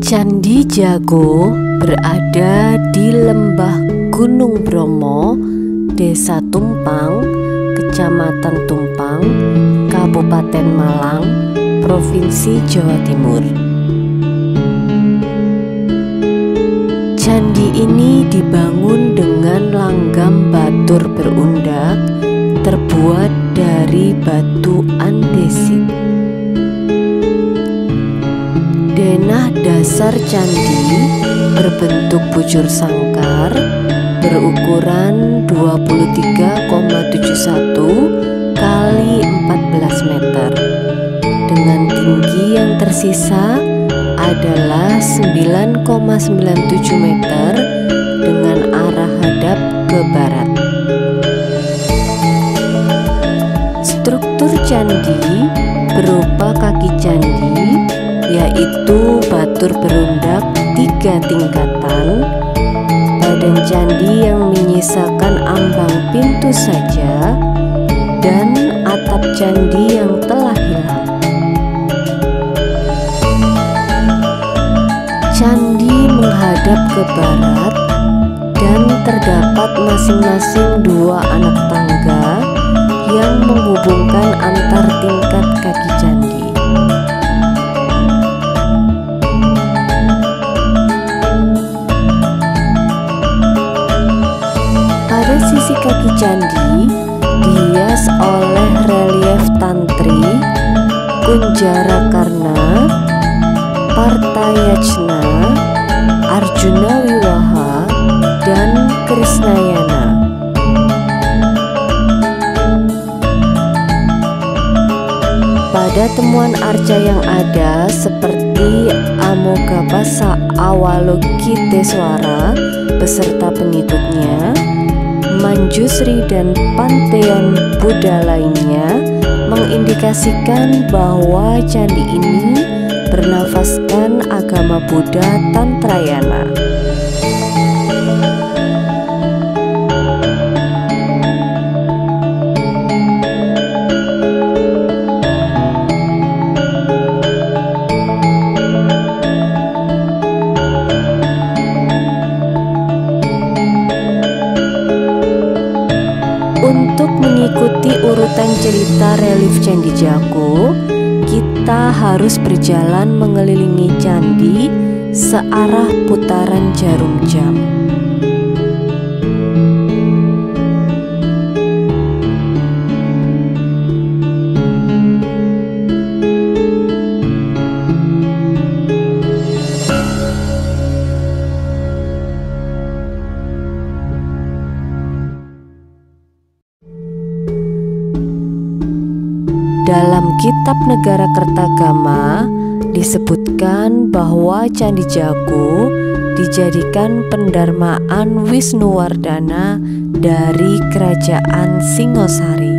Candi Jago berada di lembah Gunung Bromo, Desa Tumpang, Kecamatan Tumpang, Kabupaten Malang, Provinsi Jawa Timur. Candi ini dibangun dengan langgam batur berundak terbuat dari batu andesit. Denah dasar candi berbentuk bujur sangkar berukuran 23,71 kali 14 meter dengan tinggi yang tersisa adalah 9,97 meter dengan arah hadap ke barat. Struktur candi berupa kaki candi, yaitu batur berundak 3 tingkatan, badan candi yang menyisakan ambang pintu saja, dan atap candi yang telah hilang. Candi menghadap ke barat dan terdapat masing-masing 2 anak tangga yang menghubungkan antar tingkat kaki candi. Pada sisi kaki candi dihias oleh relief Tantri, Kunjara Karna, Partayajna, Arjuna Wiwaha, dan Krisnayana. Pada temuan arca yang ada seperti Amogapasa Awalokiteswara beserta pengikutnya, Manjusri dan panteon Buddha lainnya mengindikasikan bahwa candi ini bernafaskan agama Buddha Tantrayana. Untuk mengikuti urutan cerita relief Candi Jago, kita harus berjalan mengelilingi candi searah putaran jarum jam. Dalam kitab Negara Kertagama disebutkan bahwa Candi Jago dijadikan pendarmaan Wisnuwardana dari Kerajaan Singosari.